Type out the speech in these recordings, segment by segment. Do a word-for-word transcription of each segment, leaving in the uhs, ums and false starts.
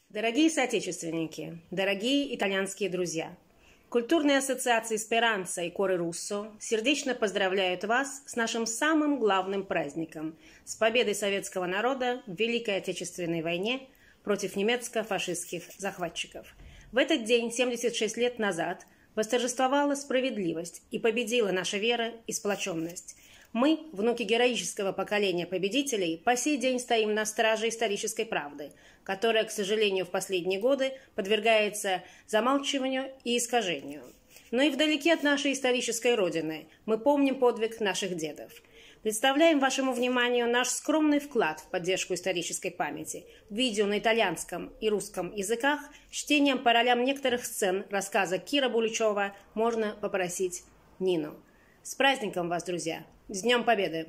Дорогие соотечественники, дорогие итальянские друзья! Культурные ассоциации «Спиранца» и «Коры Руссо» сердечно поздравляют вас с нашим самым главным праздником – с победой советского народа в Великой Отечественной войне против немецко-фашистских захватчиков. В этот день, семьдесят шесть лет назад, восторжествовала справедливость и победила наша вера и сплоченность. Мы, внуки героического поколения победителей, по сей день стоим на страже исторической правды, которая, к сожалению, в последние годы подвергается замалчиванию и искажению. Но и вдалеке от нашей исторической родины мы помним подвиг наших дедов. Представляем вашему вниманию наш скромный вклад в поддержку исторической памяти. Видео на итальянском и русском языках с чтением по ролям некоторых сцен рассказа Кира Булычева можно попросить Нину. С праздником вас, друзья! С Днем Победы!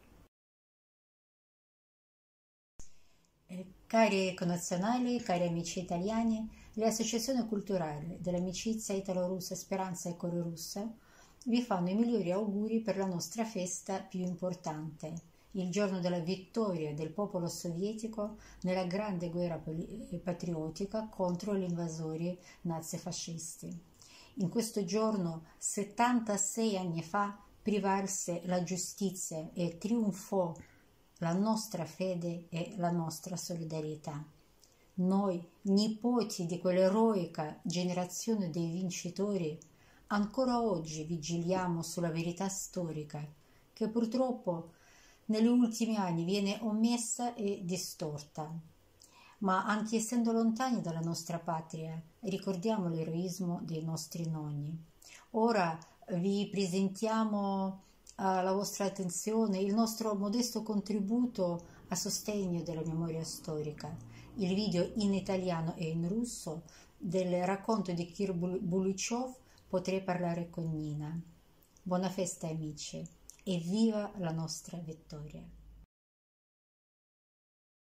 Cari connazionali, cari amici italiani, le associazioni culturali dell'amicizia italo-russa Speranza e Cuore Russo vi fanno i migliori auguri per la nostra festa più importante, il giorno della vittoria del popolo sovietico nella grande guerra patriottica contro gli invasori nazifascisti. In questo giorno, settantasei anni fa, prevalse la giustizia e trionfò la nostra fede e la nostra solidarietà. Noi, nipoti di quell'eroica generazione dei vincitori, ancora oggi vigiliamo sulla verità storica, che purtroppo negli ultimi anni viene omessa e distorta. Ma anche essendo lontani dalla nostra patria, ricordiamo l'eroismo dei nostri nonni. Ora vi presentiamo alla vostra attenzione il nostro modesto contributo a sostegno della memoria storica, il video in italiano e in russo del racconto di Kir Bulычев Potrei parlare con Nina. Buona festa amici e viva la nostra vittoria!